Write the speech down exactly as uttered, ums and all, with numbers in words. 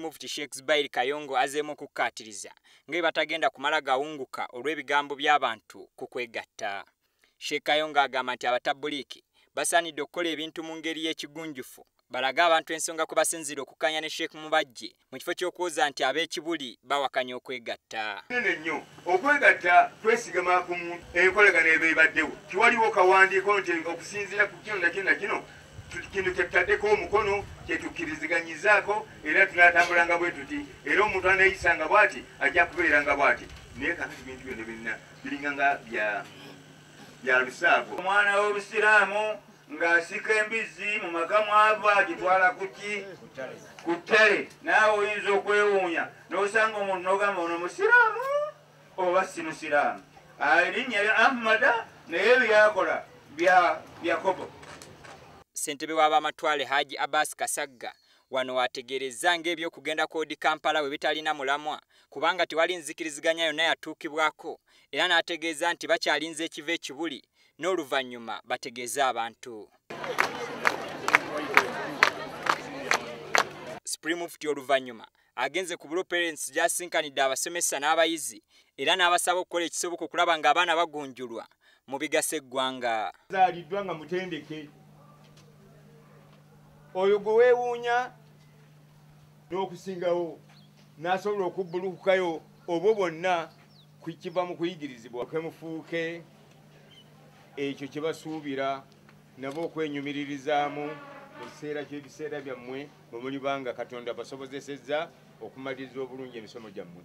Mufti Sheikh Zubair Kayongo azeemu okukkaatiriza nga batagenda kumala gawunguka olw'ebigambo by'abantu ku kwegatta. Sheikh Kayongo agamba nti abatabuliki basaanidde okukola ebintu mu ngeri y'ekigunjufu balaga abantu ensonga kwe basinzira okukkanya ne Sheikh Mubajje mu kifo ky'okuwoza nti ab'ekibuli bawakanya okwegatta. Nene nnyo okwegatta twesigama ku enkolagana eba ebaddewo tiwaliwo kawandiiko nti okusinziira ku kino na kino na kino kino kyetaddeko omukono kyetukkiriziganyizaako era tunatambulanga bwe tuti era omuntu anayisanga bw'ati ajja kubeeranga bw'ati naye kakati bintu byonna birina biringa nga bya bya lusaago. Omwana w'Obusiraamu ng'asika embizi mu maka mwava agitwala kuki ku ttale naawe oyinza okwewuunya n'osanga omuntu n'ogamba ono musiraamu oba si musiraamu erinnya lya Ahmada naye byakola bya Yakobo. Ssentebe w'Abamatwale Haji Abbas Kasagga wano wategeereza ng'ebyokugenda koodi Kampala bwe bitalina mulamwa kubanga tewali nzikiriziganya yonna yatuukibwako era n'ategeeza nti bakyalinze ekiva ekibuli n'oluvannyuma bategeeza abantu. Supreme Mufti oluvannyuma agenze ku Bulo Parents gy'asinkanidde abasomesa n'abayizi era n'abasaba okukola ekisoboka okulaba ng'abaana bagunjulwa mu bigasa eggwanga. Zaaliddwa nga mutendeke oyo gwe weewuunya n'okusingawo n'asobola okubbulukukayo obwo bwonna kiva mu kuyigirizibwa kemufuuke ekyo kye basuubira nabo okwenyumiririzaamu mu kiseera ky'ebiseera byammwe bwe mulibanga Katonda basobozesezza okumaliriza obulungi emisomo gyammwe.